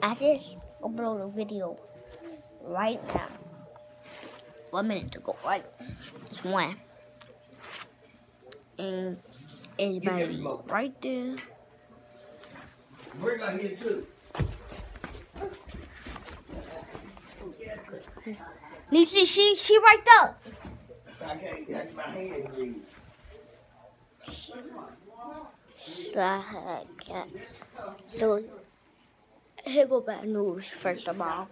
I just uploaded a video right now. 1 minute ago, right? It's one. And it's baby right there. Bring her here too. Niecy, she right there. I can't get my hand breathe. So here go bad news. First of all,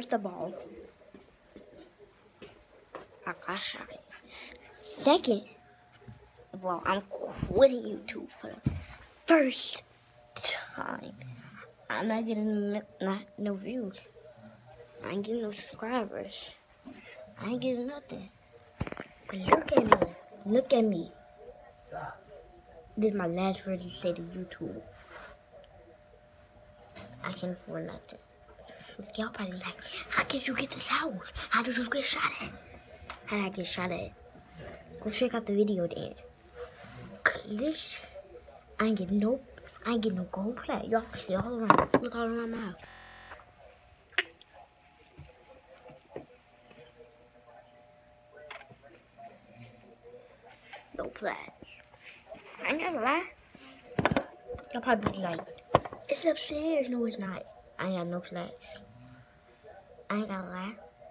I got shot. Second, well, I'm quitting YouTube for the first time. I'm not getting no views. I ain't getting no subscribers. I ain't getting nothing. But look at me. This is my last version say to YouTube. I can't afford nothing. Y'all probably like, how did you get this house? How did you get shot at? How did I get shot at? Go check out the video then. Cause this, I ain't get no gold plate. Y'all see all around. Look all around my house. No plaques. I ain't gonna lie. Y'all probably be like, it's upstairs. No, it's not. I ain't got no plaques. I ain't gonna lie.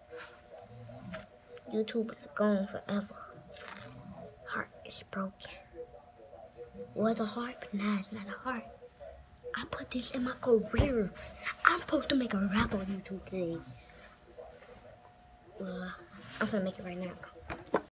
YouTube is gone forever. Heart is broken. Was a heart, but now it's not a heart. I put this in my career. I'm supposed to make a rap on YouTube today. Well, I'm gonna make it right now.